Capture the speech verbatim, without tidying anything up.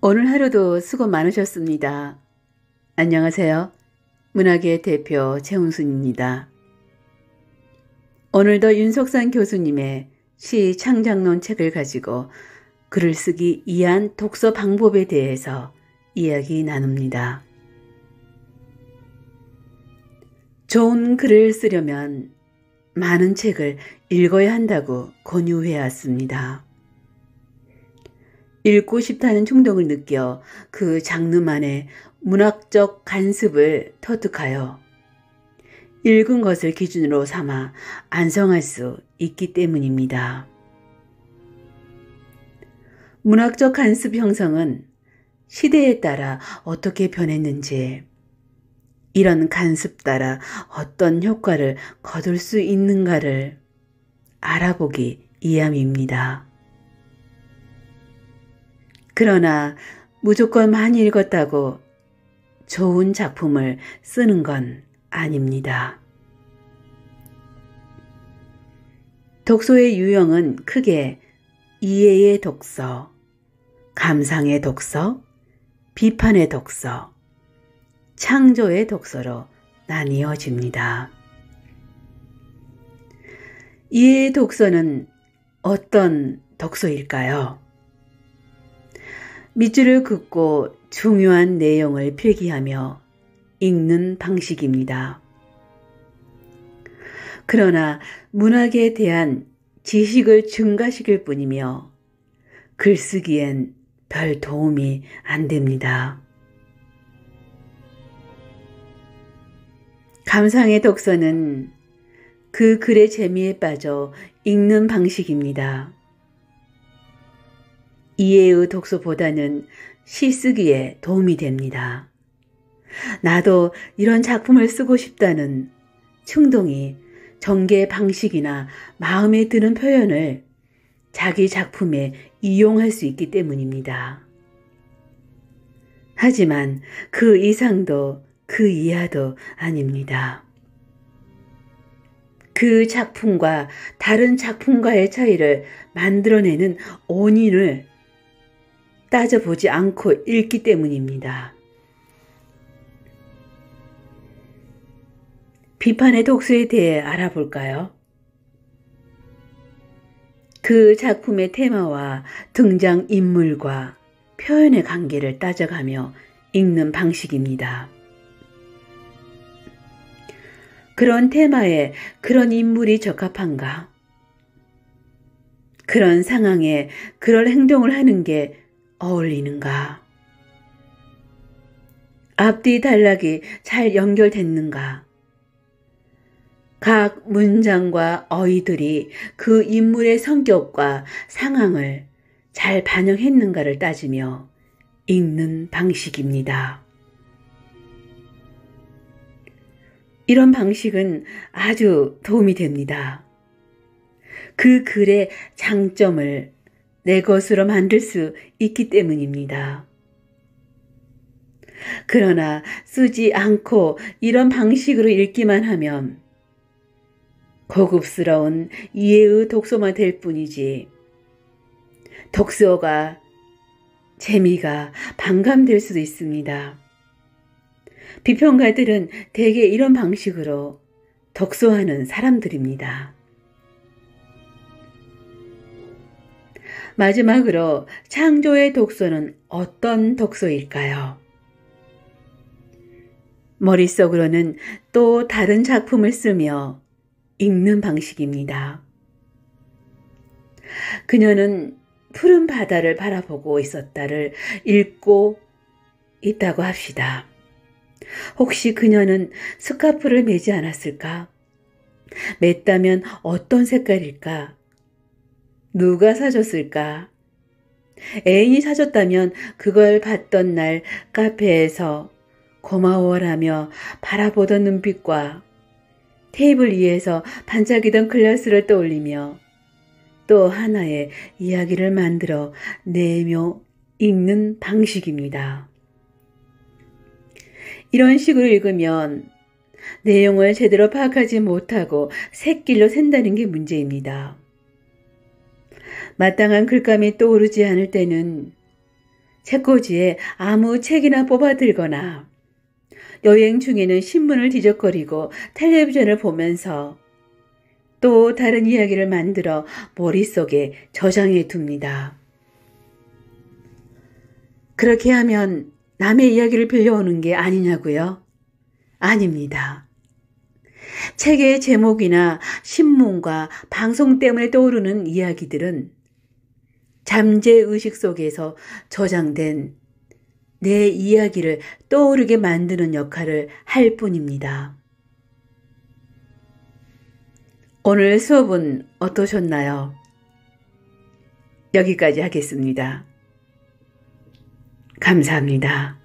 오늘 하루도 수고 많으셨습니다. 안녕하세요. 문학의 대표 최훈순입니다. 오늘도 윤석산 교수님의 시 창작론 책을 가지고 글을 쓰기 이한 독서 방법에 대해서 이야기 나눕니다. 좋은 글을 쓰려면 많은 책을 읽어야 한다고 권유해왔습니다. 읽고 싶다는 충동을 느껴 그 장르만의 문학적 간습을 터득하여 읽은 것을 기준으로 삼아 안성할 수 있기 때문입니다. 문학적 간습 형성은 시대에 따라 어떻게 변했는지, 이런 간습 따라 어떤 효과를 거둘 수 있는가를 알아보기 위함입니다. 그러나 무조건 많이 읽었다고 좋은 작품을 쓰는 건 아닙니다. 독서의 유형은 크게 이해의 독서, 감상의 독서, 비판의 독서, 창조의 독서로 나뉘어집니다. 이해의 독서는 어떤 독서일까요? 밑줄을 긋고 중요한 내용을 필기하며 읽는 방식입니다. 그러나 문학에 대한 지식을 증가시킬 뿐이며 글쓰기엔 별 도움이 안 됩니다. 감상의 독서는 그 글의 재미에 빠져 읽는 방식입니다. 이해의 독서보다는 시 쓰기에 도움이 됩니다. 나도 이런 작품을 쓰고 싶다는 충동이 전개 방식이나 마음에 드는 표현을 자기 작품에 이용할 수 있기 때문입니다. 하지만 그 이상도 그 이하도 아닙니다. 그 작품과 다른 작품과의 차이를 만들어내는 원인을 따져보지 않고 읽기 때문입니다. 비판의 독서에 대해 알아볼까요? 그 작품의 테마와 등장인물과 표현의 관계를 따져가며 읽는 방식입니다. 그런 테마에 그런 인물이 적합한가? 그런 상황에 그런 행동을 하는 게 어울리는가? 앞뒤 단락이 잘 연결됐는가? 각 문장과 어휘들이 그 인물의 성격과 상황을 잘 반영했는가를 따지며 읽는 방식입니다. 이런 방식은 아주 도움이 됩니다. 그 글의 장점을 내 것으로 만들 수 있기 때문입니다. 그러나 쓰지 않고 이런 방식으로 읽기만 하면 고급스러운 이해의 독서만 될 뿐이지 독서가 재미가 반감될 수도 있습니다. 비평가들은 대개 이런 방식으로 독서하는 사람들입니다. 마지막으로 창조의 독서는 어떤 독서일까요? 머릿속으로는 또 다른 작품을 쓰며 읽는 방식입니다. 그녀는 푸른 바다를 바라보고 있었다를 읽고 있다고 합시다. 혹시 그녀는 스카프를 매지 않았을까? 맸다면 어떤 색깔일까? 누가 사줬을까? 애인이 사줬다면 그걸 봤던 날 카페에서 고마워라며 바라보던 눈빛과 테이블 위에서 반짝이던 글라스를 떠올리며 또 하나의 이야기를 만들어 내며 읽는 방식입니다. 이런 식으로 읽으면 내용을 제대로 파악하지 못하고 샛길로 샌다는 게 문제입니다. 마땅한 글감이 떠오르지 않을 때는 책꽂이에 아무 책이나 뽑아들거나 여행 중에는 신문을 뒤적거리고 텔레비전을 보면서 또 다른 이야기를 만들어 머릿속에 저장해 둡니다. 그렇게 하면 남의 이야기를 빌려오는 게 아니냐고요? 아닙니다. 책의 제목이나 신문과 방송 때문에 떠오르는 이야기들은 잠재의식 속에서 저장된 내 이야기를 떠오르게 만드는 역할을 할 뿐입니다. 오늘 수업은 어떠셨나요? 여기까지 하겠습니다. 감사합니다.